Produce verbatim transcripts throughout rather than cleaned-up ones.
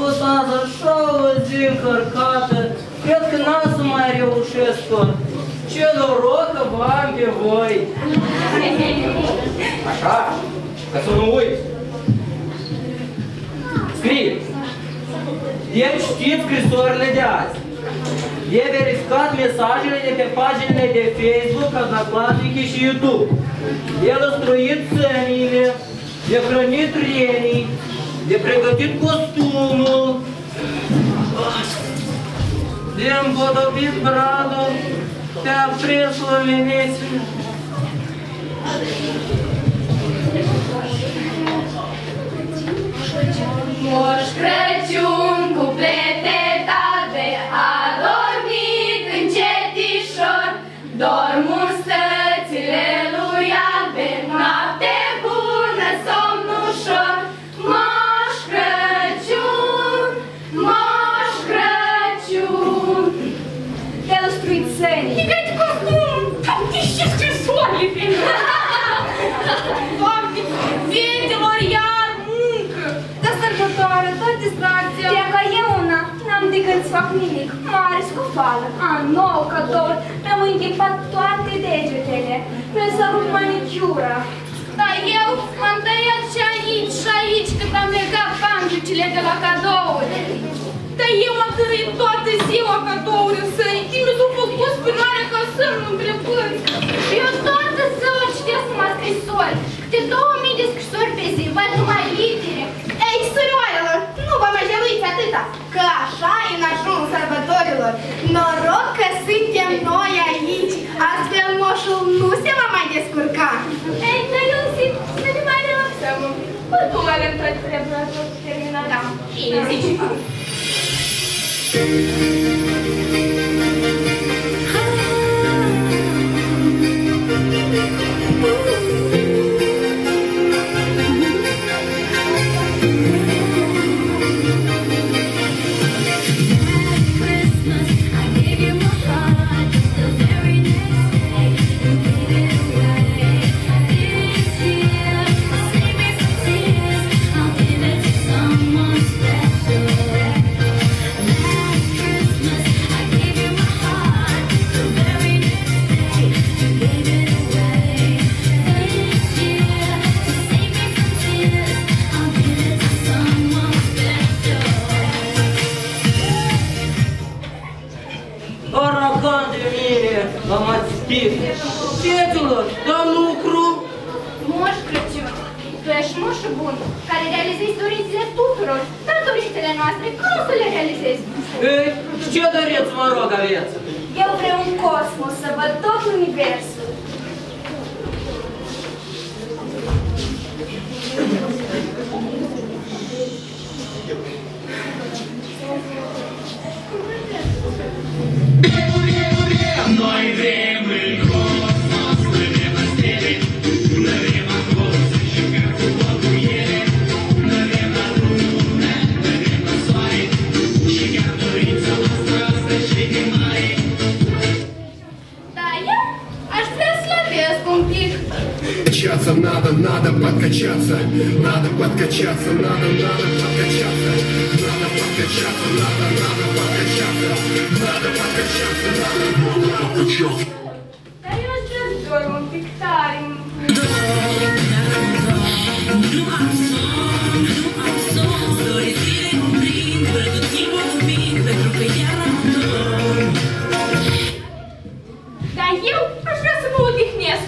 fost azi așa o zi încărcată, cred că n-am să mai reușesc tot. Ce noroc că v-am pe voi! Așa, ca să nu uiți. Scrie! Deci știți scrisorile de azi. E verificat mesajele de pe paginile de Facebook, Odnoklassniki și YouTube. De lăstruit sănile, de hrănit renii, de pregătit costumul, de împodobit bradul, de aprins luminețile. Moș Crăciun cu plete talbe a dormit încetișor, dorm în stățile lui albe, noapte bună, somn ușor. Moș Crăciun, Moș Crăciun. Te-a lăstruit sănii. E găti costum, uite și scrisorile pe mine. Doamne, fetelor, iar muncă. De sărbătoare, tot distracția. De că eu una, n-am decât să fac nimic. Mare scufală, an nou, cadouri, mi-am înghipat toate degetele. Mi-a sărut manicura. Dar eu m-am tăiat și aici și aici când am legat panducile de la cadouri. Dar eu am tărit toată ziua cadouri în săni. Și mi s-a făcut spânarea ca sânul întrebări. Eu toată ziua citesc numai scrisori. Câte două mii de scrisori pe zi, văd numai litere. Ei, surioarelor, nu vă mai jăluiți atâta, că așa e în ajunul sărbătorilor. Noroc că suntem noi aici, astfel moșul nu se va mai descurca. Ei, noi nu simt să ne mai relaxăm. Pădul avem toate treburile tot terminat. Da, bine zici. Fetelor, dar lucru? Moș Crăciun, tu ești moșul bun, care realizezi dorințele tuturor, dar dorințele noastre, cum să le realizezi? Ei, ce doriți, mă rog, aveți? Eu vreau un cosmos, să văd tot universul. Noi vrem în cosmos, noi vrem în stele, noi vrem acolo să jucăm fotbal cu ele, noi vrem la lună, noi vrem la soare, și chiar dorința noastră asta și de mare. Da, eu aș vrea să slăbesc un pic. Подкачаться надо, надо подкачаться, надо подкачаться, надо, надо подкачаться, надо подкачаться, надо, надо подкачаться, надо подкачаться, надо, надо подкачаться. Dar eu aș vrea să dorm un pic tare. Nu am somn, nu am somn, dorințele cuprind, fără tot timpul cuprind, pentru că iar am dorm. Dar eu aș vrea să mă odihnesc.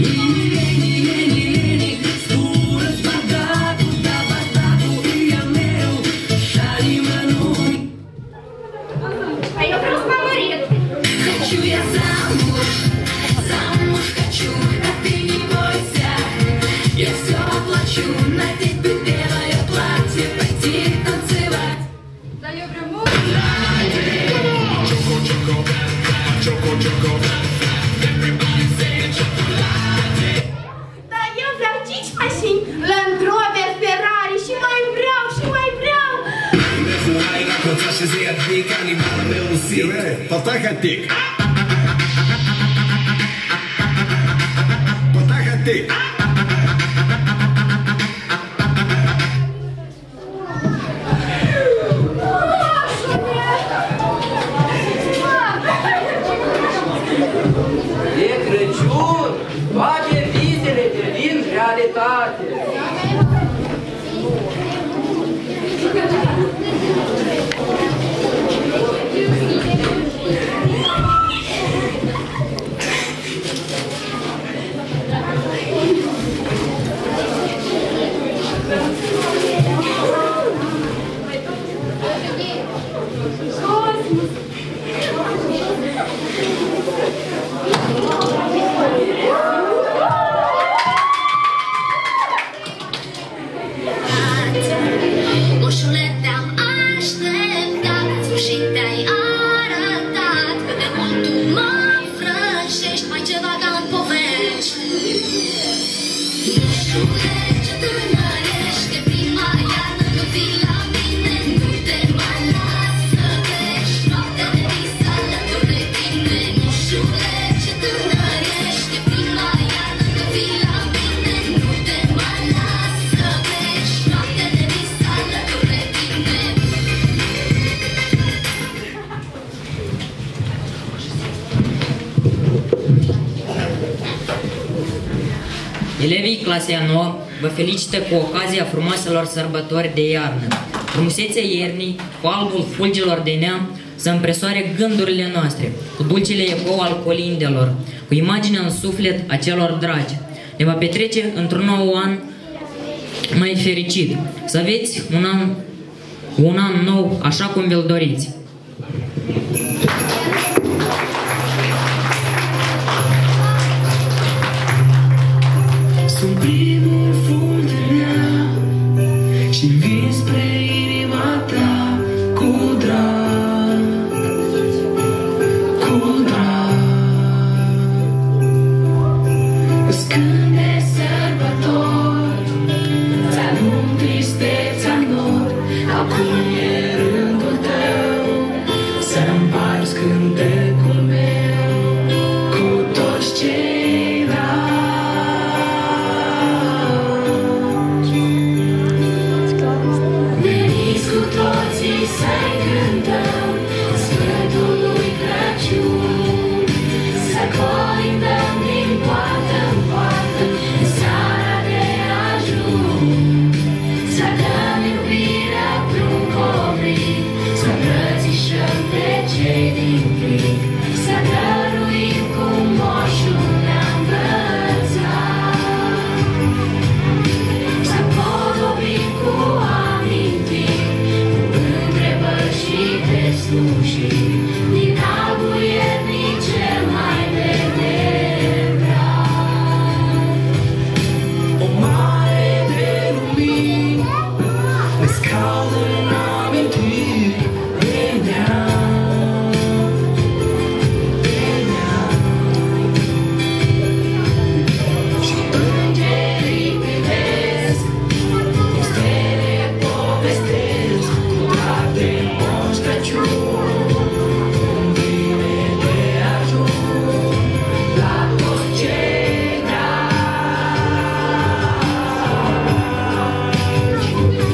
А я просто маморит. Хочу я замуж, замуж хочу, а ты не бойся. Я все оплачу, надеть бы белое платье, пойти танцевать. Да люблю Choco, choco, choco, choco. Everybody say chocolate. Da eu vreau cinci mașini, Land Rover, Ferrari și mai vreau și mai vreau. Потахатик. Потахатик. sănătate! Elevii clasei a noua vă felicită cu ocazia frumoaselor sărbători de iarnă. Frumusețea iernii, cu albul fulgilor de neam, să împresoare gândurile noastre, cu dulcele ecou al colindelor, cu imaginea în suflet a celor dragi. Ne va petrece într-un nou an mai fericit. Să aveți un an, un an nou așa cum vi-l doriți. Sunt primul fulg de neam și vin spre inima ta cu drag, cu drag. Îți cânt de sărbători, ți-anunț tristețea lor. Acum e rândul tău să împarți cântecul meu cu toți cei dragi. Să-i cântăm Sfântul lui Crăciun, să colindăm din poartă în poartă în seara de ajun, să dăm iubirea într-un covrig, să îmbrățișăm pe cei din plin, să dăruim cum moșul ne-a învățat, să podobim cu amintiri și te sluji din albul iernii cel mai verde brad. O mare de lumini îți caldă în amintiri de neam, de neam. Și îngerii privesc, din stele povestesc cu drag de Moș Crăciun, un bine de ajun la toți cei dragi.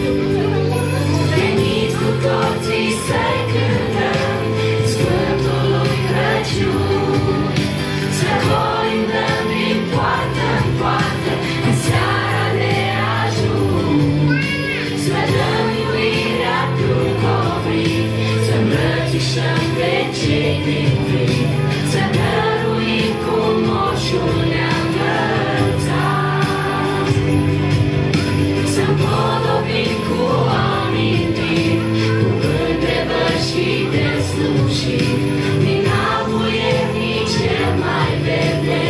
Veniți cu toții să-i cântăm Sfântul lui Crăciun, să colindăm din poartă în poartă în seara de ajun, să dăm iubirea într-un covrig, să îmbrățișăm pe cei din plin, să dăruim cum moșul ne-a învățat, să împodobim cu amintiri, cu întrebări și de slujiri, din albul iernii cel mai verde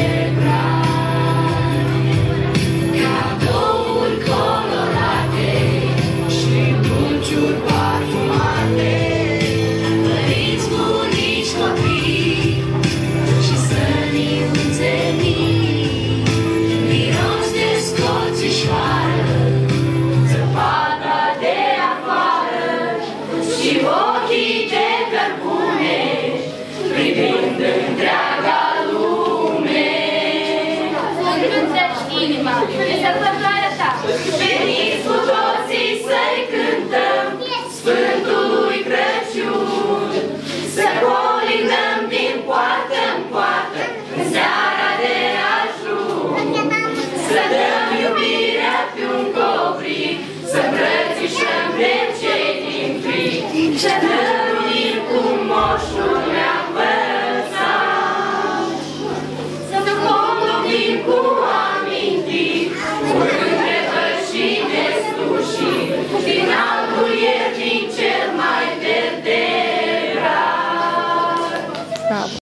brad. Cadouri colorate și dulciuri parfumate, părinți, bunici, copii și săniuțe mii, miros de scoțișoară, zăpada de afară și ochii de cărbune privind întreaga lume. Îngânțești inima de sărbătoarea ta. Veniți cu toții să-i cântăm Sfânt